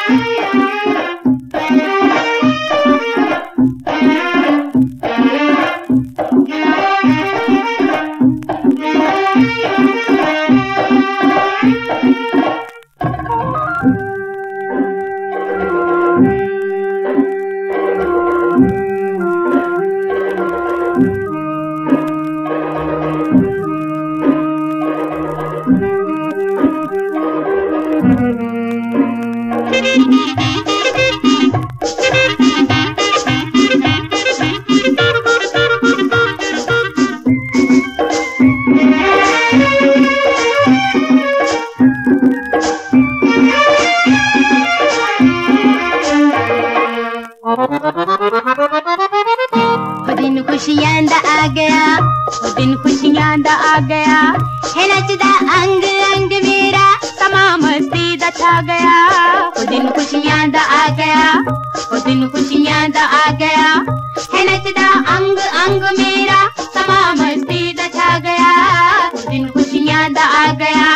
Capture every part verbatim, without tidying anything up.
दिन खुशियां दा आ गया, वो दिन खुशियां दा आ गया, है नचदा अंग अंग मेरा, समा मस्ती दा छा गया। वो दिन खुशियां दा आ गया, वो दिन खुशियां दा आ गया, है नचदा अंग अंग मेरा, समा मस्ती दा छा गया। वो दिन खुशियां दा आ गया।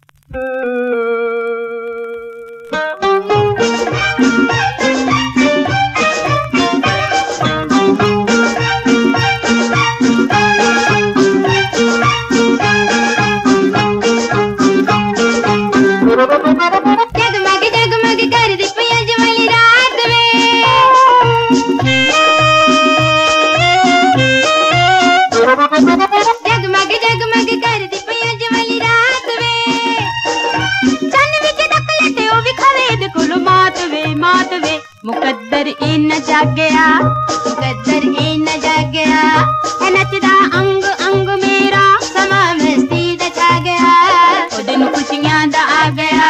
जगमग जगमग कर दी पियज वाली रात में, जगमग जगमग कर दी पियज वाली रात में, चन्न विच डकले ते ओ भी खवे दे कोल मात वे मात वे। मुकद्दर ए न जागया, मुकद्दर ए न जागया, है नचदा अंग अंग मेरा, समा मस्ती दा छा गया। ओ दिन खुशियां दा आ गया।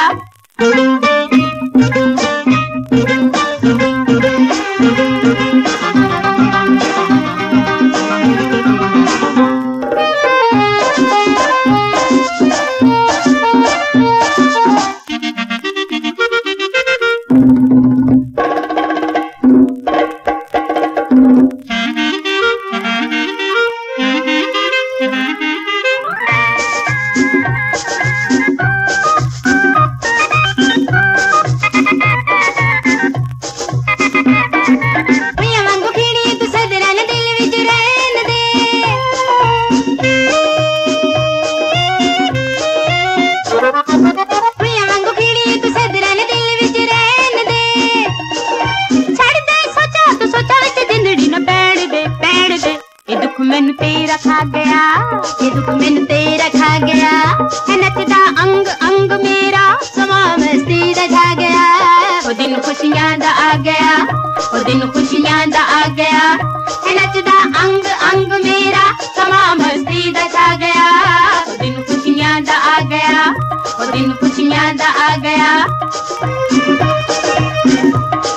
मैनू तेरा खा गया, ये दुख मैनू तेरा खा गया, है नचदा अंग अंग मेरा, समा मस्ती दा छा गया। ओ दिन खुशियां दा आ गया, ओ दिन खुशियां दा आ गया, है नचदा अंग अंग मेरा, समा मस्ती दा छा गया। ओ दिन खुशियां दा आ गया, ओ दिन खुशियां दा आ गया।